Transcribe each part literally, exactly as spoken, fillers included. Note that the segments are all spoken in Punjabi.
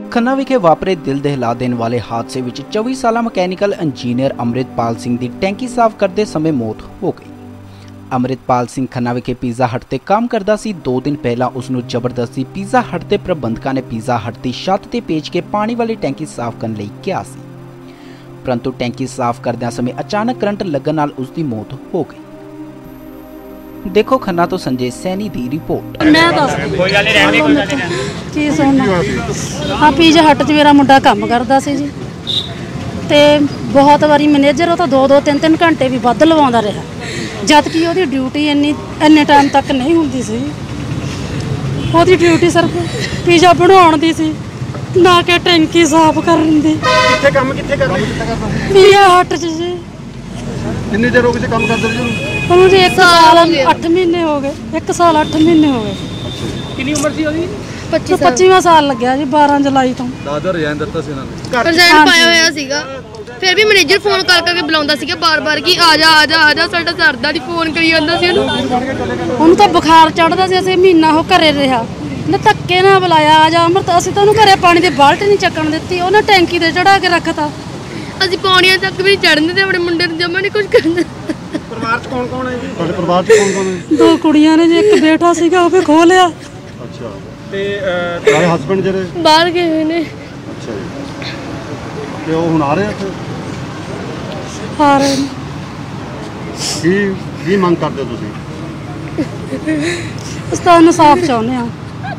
खन्ना विखे वापरे दिल दहला देने वाले हादसे विच चौबीस साल मकैनिकल इंजीनियर अमृतपाल सिंह की टैंकी साफ करते समय मौत हो गई। अमृतपाल सिंह खन्ना विखे पीज़ा हट ते काम करता सी। दो दिन पहला उसनू जबरदस्ती पीज़ा हट के प्रबंधकों ने पीज़ा हट की छत ते पेच के पानी वाली टैंकी साफ करने लई कहा सी, परंतु टैंकी साफ करदे समय अचानक करंट लगन नाल उसकी मौत हो गई। देखो खन्ना तो संजय सैनी की रिपोर्ट। मैं दस की सुन हाँ पीज़ा हट च मेरा मुंडा काम करता सी जी, ते बहुत बारी मैनेजर तो दो दो तीन तीन घंटे भी वध लवाउंदा रहा, जबकि उसकी ड्यूटी इन्नी इन्ने टाइम तक नहीं हुंदी सी। उसकी ड्यूटी सिर्फ पीज़ा बनाउण दी सी, ना कि टैंकी साफ करन दी। कित्थे काम कित्थे करदा पीज़ा हट च जी। किन्ने चਿਰ ਹੋ ਗਏ ਕੰਮ ਕਰਦੇ ਜੀ? ਉਹਨੂੰ ਜੀ एक साल आठ महीने हो गए, एक साल आठ महीने हो गए। कितनी उम्र सी ਉਹਦੀ? पच्चीस पच्चीवां साल लग्या जी बारह जुलाई तो। दादा रिजाइन ਦਿੱਤਾ ਸੀ ਇਹਨਾਂ ਨੇ। ਰਿਜ਼ਾਈਨ ਪਾਇਆ ਹੋਇਆ ਸੀਗਾ, ਫਿਰ ਵੀ ਮੈਨੇਜਰ ਫੋਨ ਕਰ ਕਰਕੇ ਬੁਲਾਉਂਦਾ ਸੀਗਾ ਬਾਰ-ਬਾਰ ਕਿ ਆ ਜਾ ਆ ਜਾ ਆ ਜਾ, ਸਾਡਾ ਸਰਦਾ ਦੀ ਫੋਨ ਕਰੀ ਜਾਂਦਾ ਸੀ ਉਹਨੂੰ। ਉਹਨੂੰ ਤਾਂ ਬੁਖਾਰ ਚੜਦਾ ਸੀ, ਅਸੀਂ ਮਹੀਨਾ ਉਹ ਘਰੇ ਰਿਹਾ ਨਾ, ਧੱਕੇ ਨਾਲ ਬੁਲਾਇਆ ਆ ਜਾ ਅਮਰਤ। ਅਸੀਂ ਤਾਂ ਉਹਨੂੰ ਘਰੇ ਪਾਣੀ ਦੀ ਬਾਲਟੀ ਨਹੀਂ ਚੱਕਣ ਦਿੱਤੀ, ਉਹਨੇ ਟੈਂਕੀ ਤੇ ਚੜਾ ਕੇ ਰੱਖਤਾ। ਅਸੀਂ ਪੌੜੀਆਂ ਤੱਕ ਵੀ ਚੜ੍ਹਨ ਤੇ ਆਪਣੇ ਮੁੰਡੇ ਨੂੰ ਜਮਾ ਨਹੀਂ ਕੁਝ ਕਰਨਾ। ਪਰਿਵਾਰ ਚ ਕੌਣ ਕੌਣ ਹੈ ਜੀ? ਤੁਹਾਡੇ ਪਰਿਵਾਰ ਚ ਕੌਣ ਕੌਣ ਹੈ? ਦੋ ਕੁੜੀਆਂ ਨੇ ਜੀ, ਇੱਕ ਬੇਟਾ ਸੀਗਾ ਉਹ ਵੀ ਖੋ ਲਿਆ। ਅੱਛਾ, ਤੇ ਤੁਹਾਡੇ ਹਸਬੰਡ ਜਿਹੜੇ ਬਾਹਰ ਗਏ ਹੋਏ ਨੇ। ਅੱਛਾ ਜੀ, ਤੇ ਉਹ ਹੁਣ ਆ ਰਹੇ ਆ ਇੱਥੇ? ਆ ਰਹੇ ਨੇ। ਕੀ ਕੀ ਮੰਗ ਕਰਦੇ ਹੋ ਤੁਸੀਂ? ਅਸੀਂ ਤਾਂ ਇਨਸਾਫ ਚਾਹੁੰਦੇ ਹਾਂ।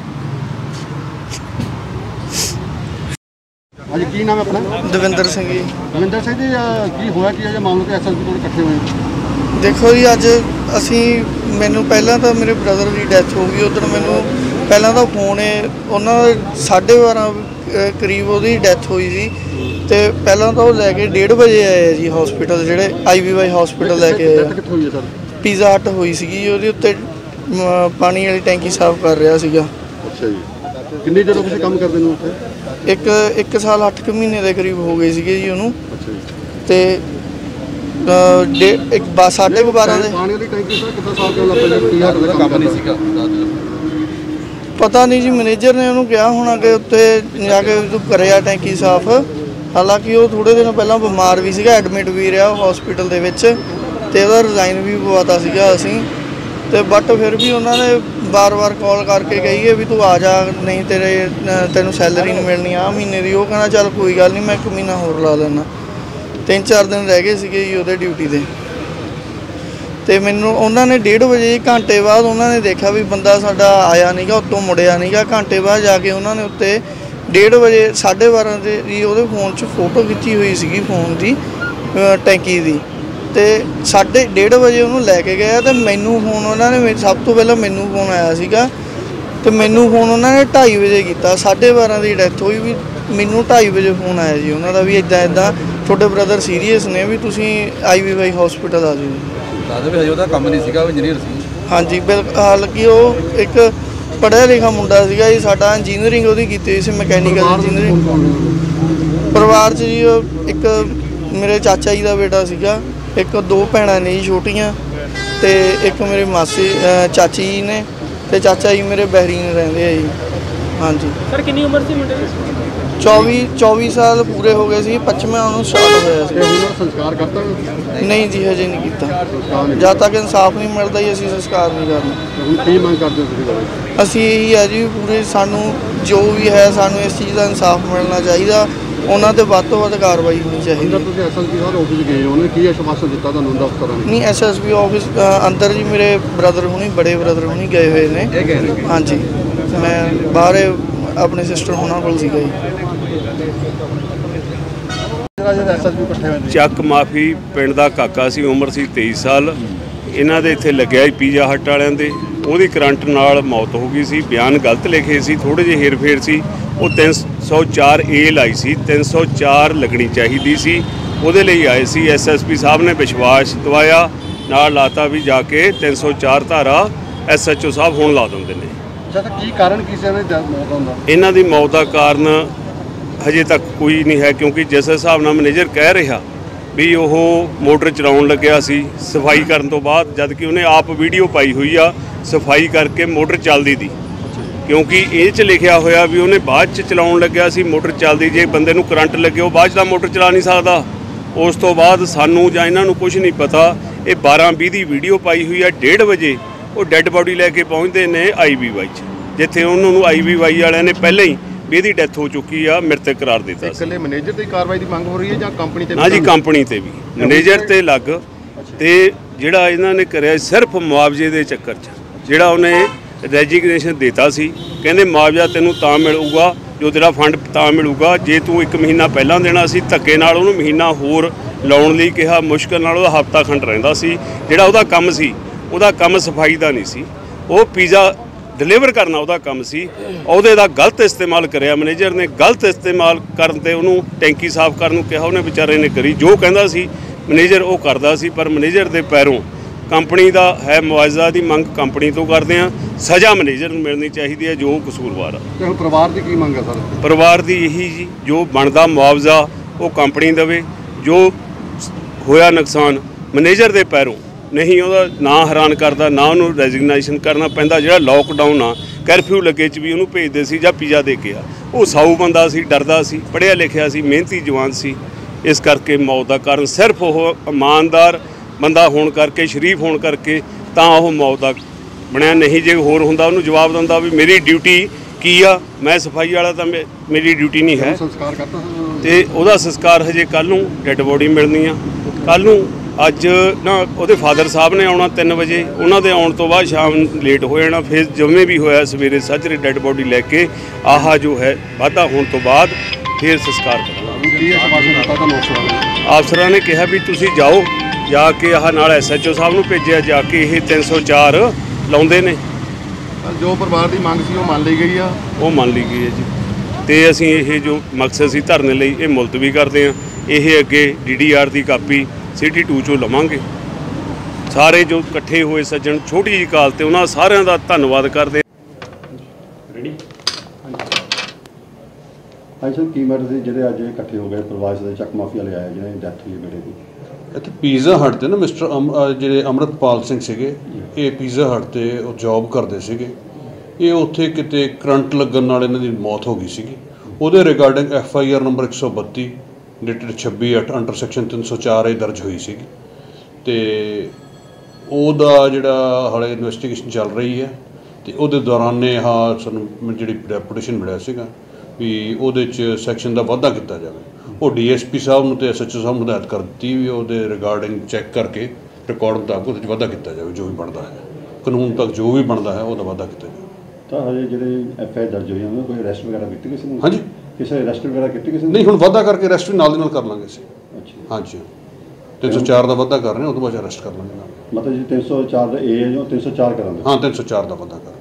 ਅੱਜ ਕੀ ਨਾਮ ਹੈ ਆਪਣਾ? ਦਵਿੰਦਰ ਸਿੰਘ ਜੀ। ਦਵਿੰਦਰ ਸਿੰਘ ਜੀ, ਕੀ ਹੋਇਆ ਕੀ ਹੈ ਜੇ ਮਾਮਲੇ ਤੇ ਐਸਐਸਪੀ ਕੋਲ ਇਕੱਠੇ ਹੋਏ? ਦੇਖੋ ਜੀ, ਅੱਜ ਅਸੀਂ ਮੈਨੂੰ ਪਹਿਲਾਂ ਤਾਂ ਮੇਰੇ ਬ੍ਰਦਰ ਦੀ ਡੈਥ ਹੋ ਗਈ। ਉਦੋਂ ਮੈਨੂੰ ਪਹਿਲਾਂ ਤਾਂ ਫੋਨ ਹੈ ਉਹਨਾਂ ਸਾਢੇ ਬਾਰਾਂ ਕਰੀਬ ਉਹਦੀ ਡੈਥ ਹੋਈ ਸੀ, ਤੇ ਪਹਿਲਾਂ ਤਾਂ ਉਹ ਲੈ ਕੇ ਡੇਢ ਵਜੇ ਆਏ ਜੀ ਹਸਪੀਟਲ, ਜਿਹੜੇ ਆਈ ਵੀ ਵਾਈ ਹਸਪੀਟਲ ਲੈ ਕੇ ਆਏ। ਕਿੱਥੋਂ ਹੋਈ ਹੈ ਸਰ? ਪੀਜ਼ਾ ਹਟ ਹੋਈ ਸੀਗੀ, ਉਹਦੇ ਉੱਤੇ ਪਾਣੀ ਵਾਲੀ ਟੈਂਕੀ ਸਾਫ਼ ਕਰ ਰਿਹਾ ਸੀਗਾ। ਅੱਛਾ ਜੀ, ਕਿੰਨੀ ਦੇਰ ਹੋ ਗਈ ਕੰਮ ਕਰਦੇ ਨੂੰ ਉੱਥੇ? ਇੱਕ ਇੱਕ ਸਾਲ ਅੱਠ ਕੁ ਮਹੀਨੇ ਦੇ ਕਰੀਬ ਹੋ ਗਏ ਸੀਗੇ ਜੀ ਉਹਨੂੰ। ਅੱਛਾ ਜੀ, ਤੇ ਇੱਕ ਬਾ ਸਾਢੇ ਕੁ ਬਾਰਾਂ ਦੇ ਪਾਣੀ ਵਾਲੀ ਟੈਂਕੀ ਸਰ ਕਿੱਦਾਂ ਸਾਫ਼ ਕਰਨ ਲੱਗ ਪਏ? ਕੀ ਹੱਦ ਦਾ ਕੰਮ ਨਹੀਂ ਸੀਗਾ ਪਤਾ ਨਹੀਂ ਜੀ, ਮੈਨੇਜਰ ਨੇ ਉਹਨੂੰ ਕਿਹਾ ਹੋਣਾ ਕਿ ਉੱਤੇ ਜਾ ਕੇ ਤੂੰ ਕਰਿਆ ਟੈਂਕੀ ਸਾਫ਼। ਹਾਲਾਂਕਿ ਉਹ ਥੋੜ੍ਹੇ ਦਿਨ ਪਹਿਲਾਂ ਬਿਮਾਰ ਵੀ ਸੀਗਾ, ਐਡਮਿਟ ਵੀ ਰਿਹਾ ਹਸਪੀਟਲ ਦੇ ਵਿੱਚ, ਤੇ ਉਹਦਾ ਰਿਜ਼ਾਈਨ ਵੀ ਪਵਾਤਾ ਸੀਗਾ ਅਸੀਂ। ਤੇ ਬਟ ਫਿਰ ਵੀ ਉਹਨਾਂ ਨੇ ਬਾਰ-ਬਾਰ ਕਾਲ ਕਰਕੇ ਕਹੀਏ ਵੀ ਤੂੰ ਆ ਜਾ, ਨਹੀਂ ਤੇਰੇ ਤੈਨੂੰ ਸੈਲਰੀ ਨਹੀਂ ਮਿਲਣੀ ਆ ਮਹੀਨੇ ਦੀ। ਉਹ ਕਹਿੰਦਾ ਚੱਲ ਕੋਈ ਗੱਲ ਨਹੀਂ, ਮੈਂ ਇੱਕ ਮਹੀਨਾ ਹੋਰ ਲਾ ਲੈਣਾ। ਤਿੰਨ ਚਾਰ ਦਿਨ ਰਹਿ ਗਏ ਸੀਗੇ ਜੀ ਉਹਦੇ ਡਿਊਟੀ ਦੇ, ਤੇ ਮੈਨੂੰ ਉਹਨਾਂ ਨੇ ਡੇਢ ਵਜੇ ਘੰਟੇ ਬਾਅਦ ਉਹਨਾਂ ਨੇ ਦੇਖਿਆ ਵੀ ਬੰਦਾ ਸਾਡਾ ਆਇਆ ਨਹੀਂਗਾ, ਉੱਤੋਂ ਮੁੜਿਆ ਨਹੀਂਗਾ। ਘੰਟੇ ਬਾਅਦ ਜਾ ਕੇ ਉਹਨਾਂ ਨੇ ਉੱਤੇ ਡੇਢ ਵਜੇ ਸਾਢੇ ਬਾਰਾਂ ਦੇ ਜੀ ਉਹਦੇ ਫੋਨ 'ਚ ਫੋਟੋ ਖਿੱਚੀ ਹੋਈ ਸੀਗੀ ਫੋਨ ਦੀ ਟੈਂਕੀ ਦੀ, ਤੇ ਸਾਢੇ ਡੇਢ ਵਜੇ ਉਹਨੂੰ ਲੈ ਕੇ ਗਿਆ। ਤੇ ਮੈਨੂੰ ਫੋਨ ਉਹਨਾਂ ਨੇ ਸਭ ਤੋਂ ਪਹਿਲਾਂ ਮੈਨੂੰ ਫੋਨ ਆਇਆ ਸੀਗਾ, ਤੇ ਮੈਨੂੰ ਫੋਨ ਉਹਨਾਂ ਨੇ ਢਾਈ ਵਜੇ ਕੀਤਾ। ਸਾਢੇ ਬਾਰਾਂ ਦੀ ਡੈਥ ਹੋਈ ਵੀ ਮੈਨੂੰ ਢਾਈ ਵਜੇ ਫੋਨ ਆਇਆ ਜੀ ਉਹਨਾਂ ਦਾ ਵੀ ਇੱਦਾਂ ਇੱਦਾਂ ਤੁਹਾਡੇ ਬ੍ਰਦਰ ਸੀਰੀਅਸ ਨੇ, ਵੀ ਤੁਸੀਂ ਆਈ ਵੀ ਵਾਈ ਹਸਪੀਟਲ ਆ ਜਾਓ। ਦਾਦਾ ਵੀ ਹਜੇ ਉਹਦਾ ਕੰਮ ਨਹੀਂ ਸੀਗਾ, ਉਹ ਇੰਜੀਨੀਅਰ ਸੀ। ਹਾਂਜੀ ਬਿਲਕੁਲ, ਹਾਲਾਂਕਿ ਉਹ ਇੱਕ ਪੜ੍ਹਿਆ ਲਿਖਿਆ ਮੁੰਡਾ ਸੀਗਾ ਜੀ ਸਾਡਾ, ਇੰਜੀਨੀਅਰਿੰਗ ਉਹਦੀ ਕੀਤੀ ਹੋਈ ਸੀ, ਮਕੈਨੀਕਲ ਇੰਜੀਨੀਅਰਿੰਗ। ਪਰਿਵਾਰ 'ਚ ਜੀ ਇੱਕ ਮੇਰੇ ਚਾਚਾ ਜੀ ਦਾ ਬੇਟਾ ਸੀਗਾ, ਇੱਕ ਦੋ ਭੈਣਾਂ ਨੇ ਜੀ ਛੋਟੀਆਂ, ਤੇ ਇੱਕ ਮੇਰੇ ਮਾਸੀ ਚਾਚੀ ਜੀ ਨੇ, ਤੇ ਚਾਚਾ ਜੀ ਮੇਰੇ ਬਹਿਰੀਨ ਰਹਿੰਦੇ ਆ ਜੀ। ਹਾਂਜੀ ਸਰ, ਕਿੰਨੀ ਉਮਰ ਸੀ ਮੁੰਡੇ ਦੀ? ਚੌਵੀ ਚੌਵੀ ਸਾਲ ਪੂਰੇ ਹੋ ਗਏ ਸੀ, ਪੱਚੀਵਾਂ ਉਹਨੂੰ ਸਟਾਰਟ ਹੋਇਆ ਸੀ। ਹੁਣ ਸੰਸਕਾਰ ਕਰਤਾ? ਨਹੀਂ ਜੀ, ਹਜੇ ਨਹੀਂ ਕੀਤਾ। ਜਦ ਤੱਕ ਇਨਸਾਫ ਨਹੀਂ ਮਿਲਦਾ ਜੀ ਅਸੀਂ ਸੰਸਕਾਰ ਨਹੀਂ ਕਰਨਾ। ਹੁਣ ਕੀ ਮੰਗ ਕਰਦੇ ਹੋ ਤੁਸੀਂ? ਅਸੀਂ ਇਹੀ ਹੈ ਜੀ, ਪੂਰੇ ਸਾਨੂੰ ਜੋ ਵੀ ਹੈ ਸਾਨੂੰ ਇਸ ਚੀਜ਼ ਦਾ ਇਨਸਾਫ ਮਿਲਣਾ ਚਾਹੀਦਾ, ਉਹਨਾਂ 'ਤੇ ਵੱਧ ਤੋਂ ਵੱਧ ਕਾਰਵਾਈ ਹੋਣੀ ਚਾਹੀਦੀ। ਅੰਦਰ ਤੁਸੀਂ ਐਸਐਸਪੀ ਸਾਹਿਬ ਆਫਿਸ ਗਏ, ਉਹਨੇ ਕੀ ਆਸ਼ਵਾਸਨ ਦਿੱਤਾ ਤੁਹਾਨੂੰ ਉਹਦਾ ਅਫਸਰਾਂ ਨੇ? ਨਹੀਂ, ਐਸਐਸਪੀ ਆਫਿਸ ਅੰਦਰ ਜੀ ਮੇਰੇ ਬ੍ਰਦਰ ਹੁਣੀ, ਬੜੇ ਬ੍ਰਦਰ ਹੁਣੀ ਗਏ ਹੋਏ ਨੇ। ਹਾਂਜੀ, ਮੈਂ ਬਾਹਰ ਆਪਣੇ ਸਿਸਟਰ ਹੋਣਾ ਕੋਲ ਸੀਗਾ ਜੀ। ਚੱਕ ਮਾਫੀ ਪਿੰਡ ਦਾ ਕਾਕਾ ਸੀ, ਉਮਰ ਸੀ ਤੇਈ ਸਾਲ। ਇਹਨਾਂ ਦੇ ਇੱਥੇ ਲੱਗਿਆ ਸੀ ਪੀਜ਼ਾ ਹੱਟ ਵਾਲਿਆਂ ਦੇ, ਉਹਦੀ ਕਰੰਟ ਨਾਲ ਮੌਤ ਹੋ ਗਈ ਸੀ। ਬਿਆਨ ਗਲਤ ਲਿਖੇ ਸੀ, ਥੋੜ੍ਹੇ ਜਿਹੇ ਹੇਰ ਫੇਰ ਸੀ। ਉਹ ਤਿੰਨ ਸੌ ਚਾਰ ਏ ਲਾਈ ਸੀ, ਤਿੰਨ ਸੌ ਚਾਰ ਲੱਗਣੀ ਚਾਹੀਦੀ ਸੀ, ਉਹਦੇ ਲਈ ਆਏ ਸੀ। ਐਸ ਐਸ ਪੀ ਸਾਹਿਬ ਨੇ ਵਿਸ਼ਵਾਸ ਦਵਾਇਆ, ਨਾਲ ਲਾਤਾ ਵੀ ਜਾ ਕੇ ਤਿੰਨ ਸੌ ਚਾਰ ਧਾਰਾ ਐਸ ਐਚ ਓ ਸਾਹਿਬ ਹੁਣ ਲਾ ਦਿੰਦੇ ਨੇ। ਕੀ ਕਾਰਨ ਕੀ ਸੀ ਇਹਨਾਂ ਦੀ ਮੌਤ ਦਾ? ਇਹਨਾਂ ਦੀ ਮੌਤ ਦਾ ਕਾਰਨ ਹਜੇ ਤੱਕ ਕੋਈ ਨਹੀਂ ਹੈ, ਕਿਉਂਕਿ ਜਿਸ ਹਿਸਾਬ ਨਾਲ ਮੈਨੇਜਰ ਕਹਿ ਰਿਹਾ ਵੀ ਉਹ ਮੋਟਰ ਚਲਾਉਣ ਲੱਗਿਆ ਸੀ ਸਫਾਈ ਕਰਨ ਤੋਂ ਬਾਅਦ, ਜਦ ਕਿ ਉਹਨੇ ਆਪ ਵੀਡੀਓ ਪਾਈ ਹੋਈ ਆ ਸਫਾਈ ਕਰਕੇ ਮੋਟਰ ਚੱਲਦੀ ਦੀ, ਕਿਉਂਕਿ ਇਹ 'ਚ ਲਿਖਿਆ ਹੋਇਆ ਵੀ ਉਹਨੇ ਬਾਅਦ 'ਚ ਚਲਾਉਣ ਲੱਗਿਆ ਸੀ ਮੋਟਰ ਚੱਲਦੀ, ਜੇ ਬੰਦੇ ਨੂੰ ਕਰੰਟ ਲੱਗੇ ਉਹ ਬਾਅਦ 'ਚ ਤਾਂ ਮੋਟਰ ਚਲਾ ਨਹੀਂ ਸਕਦਾ। ਉਸ ਤੋਂ ਬਾਅਦ ਸਾਨੂੰ ਜਾਂ ਇਹਨਾਂ ਨੂੰ ਕੁਝ ਨਹੀਂ ਪਤਾ। ਇਹ ਬਾਰਾਂ ਵੀਹ ਦੀ ਵੀਡੀਓ ਪਾਈ ਹੋਈ ਹੈ। ਡੇਢ ਵਜੇ ਉਹ ਡੈੱਡ ਬੋਡੀ ਲੈ ਕੇ ਪਹੁੰਚਦੇ ਨੇ ਆਈ ਵੀ ਵਾਈ 'ਚ, ਜਿੱਥੇ ਉਹਨਾਂ ਨੂੰ ਆਈ ਵੀ ਵਾਈ ਵਾਲਿਆਂ ਨੇ ਪਹਿਲਾਂ ਹੀ ਵੀ ਇਹਦੀ ਡੈਥ ਹੋ ਚੁੱਕੀ ਆ, ਮ੍ਰਿਤਕ ਕਰਾਰ ਦਿੱਤਾ। ਇਕੱਲੇ ਮੈਨੇਜਰ ਦੀ ਕਾਰਵਾਈ ਦੀ ਮੰਗ ਹੋ ਰਹੀ ਹੈ ਜਾਂ ਕੰਪਨੀ ਤੇ? ਹਾਂ ਜੀ, ਕੰਪਨੀ ਤੇ ਵੀ, ਮੈਨੇਜਰ ਤੇ ਲੱਗ ਤੇ ਜਿਹੜਾ ਇਹਨਾਂ ਨੇ ਕਰਿਆ ਸਿਰਫ ਮੁਆਵਜ਼ੇ ਦੇ ਚੱਕਰ 'ਚ। ਜਿਹੜਾ ਉਹਨੇ ਰੈਜੀਗਨੇਸ਼ਨ ਦਿੱਤਾ ਸੀ, ਕਹਿੰਦੇ ਮੁਆਵਜ਼ਾ ਤੈਨੂੰ ਤਾਂ ਮਿਲੂਗਾ ਜੋ ਤੇਰਾ ਫੰਡ ਤਾਂ ਮਿਲੂਗਾ ਜੇ ਤੂੰ ਇੱਕ ਮਹੀਨਾ ਪਹਿਲਾਂ ਦੇਣਾ ਸੀ। ਧੱਕੇ ਨਾਲ ਉਹਨੂੰ ਮਹੀਨਾ ਹੋਰ ਲਾਉਣ ਲਈ ਕਿਹਾ, ਮੁਸ਼ਕਲ ਨਾਲ ਉਹਦਾ ਹਫ਼ਤਾ ਖੰਡ ਰਹਿੰਦਾ ਸੀ। ਜਿਹੜਾ ਉਹਦਾ ਕੰਮ ਸੀ, ਉਹਦਾ ਕੰਮ ਸਫਾਈ ਦਾ ਨਹੀਂ ਸੀ, ਉਹ ਪੀਜ਼ਾ ਡਿਲੀਵਰ ਕਰਨਾ ਉਹਦਾ ਕੰਮ ਸੀ। ਉਹਦੇ ਦਾ ਗਲਤ ਇਸਤੇਮਾਲ ਕਰਿਆ ਮੈਨੇਜਰ ਨੇ। ਗਲਤ ਇਸਤੇਮਾਲ ਕਰਨ ਤੇ ਉਹਨੂੰ ਟੈਂਕੀ ਸਾਫ਼ ਕਰਨ ਨੂੰ ਕਿਹਾ, ਉਹਨੇ ਵਿਚਾਰੇ ਨੇ ਕਰੀ ਜੋ ਕਹਿੰਦਾ ਸੀ ਮੈਨੇਜਰ ਉਹ ਕਰਦਾ ਸੀ। ਪਰ ਮੈਨੇਜਰ ਦੇ ਪੈਰੋਂ ਕੰਪਨੀ ਦਾ ਹੈ ਮੁਆਵਜ਼ਾ ਦੀ ਮੰਗ ਕੰਪਨੀ ਤੋਂ ਕਰਦੇ ਹਾਂ। ਸਜ਼ਾ ਮੈਨੇਜਰ ਨੂੰ ਮਿਲਣੀ ਚਾਹੀਦੀ ਹੈ ਜੋ ਕਸੂਰਵਾਰ ਆ। ਤੇ ਹੁਣ ਪਰਿਵਾਰ ਦੀ ਕੀ ਮੰਗ ਹੈ ਸਰ? ਪਰਿਵਾਰ ਦੀ ਇਹੀ ਜੀ, ਜੋ ਬਣਦਾ ਮੁਆਵਜ਼ਾ ਉਹ ਕੰਪਨੀ ਦੇਵੇ। ਜੋ ਹੋਇਆ ਨੁਕਸਾਨ ਮੈਨੇਜਰ ਦੇ ਪੈਰੋਂ, ਨਹੀਂ ਉਹਦਾ ਨਾਂ ਹੈਰਾਨ ਕਰਦਾ, ਨਾ ਉਹਨੂੰ ਰੈਜ਼ਿਗਨੇਸ਼ਨ ਕਰਨਾ ਪੈਂਦਾ। ਜਿਹੜਾ ਲੋਕਡਾਊਨ ਆ, ਕਰਫਿਊ ਲੱਗੇ 'ਚ ਵੀ ਉਹਨੂੰ ਭੇਜਦੇ ਸੀ ਜਾਂ ਪੀਜ਼ਾ ਦੇ ਕੇ ਆ। ਉਹ ਸਾਊ ਬੰਦਾ ਸੀ, ਡਰਦਾ ਸੀ, ਪੜ੍ਹਿਆ ਲਿਖਿਆ ਸੀ, ਮਿਹਨਤੀ ਜਵਾਨ ਸੀ। ਇਸ ਕਰਕੇ ਮੌਤ ਦਾ ਕਾਰਨ ਸਿਰਫ ਉਹ ਇਮਾਨਦਾਰ ਬੰਦਾ ਹੋਣ ਕਰਕੇ, ਸ਼ਰੀਫ ਹੋਣ ਕਰਕੇ ਤਾਂ ਉਹ ਮੌਤ ਦਾ ਬਣਿਆ। ਨਹੀਂ ਜੇ ਹੋਰ ਹੁੰਦਾ ਉਹਨੂੰ ਜਵਾਬ ਦਿੰਦਾ ਵੀ ਮੇਰੀ ਡਿਊਟੀ ਕੀ ਆ, ਮੈਂ ਸਫਾਈ ਵਾਲਾ ਤਾਂ ਮੇਰੀ ਡਿਊਟੀ ਨਹੀਂ ਹੈ। ਸੰਸਕਾਰ ਕਰਤਾ ਤੇ ਉਹਦਾ ਸੰਸਕਾਰ ਹਜੇ ਕੱਲ੍ਹ ਨੂੰ ਡੈੱਡ ਬੋਡੀ ਮਿਲਣੀ ਆ। ਕੱਲ੍ਹ ਨੂੰ ਅੱਜ ਨਾ ਉਹਦੇ ਫਾਦਰ ਸਾਹਿਬ ਨੇ ਆਉਣਾ ਤਿੰਨ ਵਜੇ, ਉਹਨਾਂ ਦੇ ਆਉਣ ਤੋਂ ਬਾਅਦ ਸ਼ਾਮ ਲੇਟ ਹੋ ਜਾਣਾ। ਫਿਰ ਜਿਵੇਂ ਵੀ ਹੋਇਆ ਸਵੇਰੇ ਸਾਜਰੇ ਡੈੱਡ ਬੋਡੀ ਲੈ ਕੇ ਆਹ ਜੋ ਹੈ ਵਾਧਾ ਹੋਣ ਤੋਂ ਬਾਅਦ ਫਿਰ ਸੰਸਕਾਰ ਕਰਾਂਗੇ। ਅਫਸਰਾਂ ਨੇ ਕਿਹਾ ਵੀ ਤੁਸੀਂ ਜਾਓ, ਜਾ ਕੇ ਆਹ ਨਾਲ ਐਸ ਐਚ ਓ ਸਾਹਿਬ ਨੂੰ ਭੇਜਿਆ, ਜਾ ਕੇ ਇਹ ਤਿੰਨ ਸੌ ਚਾਰ ਲਾਉਂਦੇ ਨੇ। ਜੋ ਪਰਿਵਾਰ ਦੀ ਮੰਗ ਸੀ ਉਹ ਮੰਨ ਲਈ ਗਈ ਆ, ਉਹ ਮੰਨ ਲਈ ਗਈ ਹੈ ਜੀ। ਤੇ ਅਸੀਂ ਇਹ ਜੋ ਮਕਸਦ ਸੀ ਧਰਨੇ ਲਈ, ਇਹ ਮੁਲਤਵੀ ਕਰਦੇ ਹਾਂ। ਇਹ ਅੱਗੇ ਡੀ ਡੀ ਆਰ ਦੀ ਕਾਪੀ ਸਿਟੀ ਟੂ 'ਚੋਂ ਲਵਾਂਗੇ। ਸਾਰੇ ਜੋ ਇਕੱਠੇ ਹੋਏ ਸੱਜਣ ਛੋਟੀ ਜਿਹੀ ਕਾਲ ਤੇ ਉਹਨਾਂ ਸਾਰਿਆਂ ਦਾ ਧੰਨਵਾਦ ਕਰਦੇ। ਰੈਡੀ? ਹਾਂਜੀ ਸਰ, ਕੀ ਮੈਟਰ ਸੀ ਜਿਹੜੇ ਅੱਜ ਇਕੱਠੇ ਹੋ ਗਏ ਪਰਿਵਾਰ ਦੇ ਚੱਕ ਮਾਫੀਆ ਲਿਆਇਆ ਜਿਹਨੇ ਡੈਥ ਹੋਈ ਬੇਟੇ ਦੀ? ਇੱਥੇ ਪੀਜ਼ਾ ਹਟ ਤੇ ਨਾ ਮਿਸਟਰ ਜਿਹੜੇ ਅੰਮ੍ਰਿਤਪਾਲ ਸਿੰਘ ਸੀਗੇ, ਇਹ ਪੀਜ਼ਾ ਹਟ ਤੇ ਉਹ ਜੌਬ ਕਰਦੇ ਸੀਗੇ। ਇਹ ਉੱਥੇ ਕਿਤੇ ਕਰੰਟ ਲੱਗਣ ਨਾਲ ਇਹਨਾਂ ਦੀ ਮੌਤ ਹੋ ਗਈ ਸੀਗੀ। ਉਹਦੇ regarding F I R number ਇੱਕ ਸੌ ਬੱਤੀ ਡੇਟਡ ਛੱਬੀ ਅੱਠ ਅੰਡਰ ਸੈਕਸ਼ਨ ਤਿੰਨ ਸੌ ਚਾਰ ਇਹ ਦਰਜ ਹੋਈ ਸੀਗੀ। ਅਤੇ ਉਹਦਾ ਜਿਹੜਾ ਹਾਲੇ ਇਨਵੈਸਟੀਗੇਸ਼ਨ ਚੱਲ ਰਹੀ ਹੈ। ਅਤੇ ਉਹਦੇ ਦੌਰਾਨ ਨੇ ਆਹ ਸਾਨੂੰ ਜਿਹੜੀ ਰੈਪੂਟੇਸ਼ਨ ਮਿਲਿਆ ਸੀਗਾ ਵੀ ਉਹਦੇ 'ਚ ਸੈਕਸ਼ਨ ਦਾ ਵਾਧਾ ਕੀਤਾ ਜਾਵੇ। ਉਹ ਡੀ ਐਸ ਪੀ ਸਾਹਿਬ ਨੂੰ ਅਤੇ ਐਸ ਐਚ ਓ ਸਾਹਿਬ ਨੂੰ ਹਦਾਇਤ ਕਰ ਦਿੱਤੀ ਵੀ ਉਹਦੇ ਰਿਗਾਰਡਿੰਗ ਚੈੱਕ ਕਰਕੇ ਰਿਕਾਰਡ ਮੁਤਾਬਕ ਉਹਦੇ 'ਚ ਵਾਧਾ ਕੀਤਾ ਜਾਵੇ, ਜੋ ਵੀ ਬਣਦਾ ਹੈ ਕਾਨੂੰਨ ਤੱਕ ਜੋ ਵੀ ਬਣਦਾ ਹੈ ਉਹਦਾ ਵਾਧਾ ਕੀਤਾ ਜਾਵੇ। ਤਾਂ ਹਜੇ ਜਿਹੜੇ ਐਫ ਆਈ ਆਰ ਦਰਜ ਹੋਈ ਉਹਨਾਂ ਕੋਈ ਅਰੈਸਟ ਵਗੈਰਾ ਕੀਤੀ ਕਿਸੇ ਨੂੰ? ਹਾਂਜੀ, ਕਿਸੇ ਅਰੈਸਟ ਵਗੈਰਾ ਕੀਤੀ ਕਿਸੇ ਨੂੰ? ਨਹੀਂ, ਹੁਣ ਵਾਧਾ ਕਰਕੇ ਅਰੈਸਟ ਵੀ ਨਾਲ ਦੀ ਨਾਲ ਕਰ ਲਾਂਗੇ ਅਸੀਂ। ਅੱਛਾ, ਹਾਂਜੀ, ਤਿੰਨ ਸੌ ਚਾਰ ਦਾ ਵਾਧਾ ਕਰ ਰਹੇ ਹਾਂ, ਉਹ ਤੋਂ ਬਾਅਦ ਅਰੈਸਟ ਕਰ ਲਾਂਗੇ ਨਾਲ। ਮਤਲਬ ਜੀ ਤਿੰਨ ਸੌ ਚਾਰ ਦਾ ਏ ਹੈ ਜੋ ਤਿੰਨ ਸੌ ਚਾਰ ਕਰਾਂਗੇ? ਹਾਂ, ਤਿੰਨ ਸੌ ਚਾਰ ਦਾ ਵਾਧਾ ਕਰ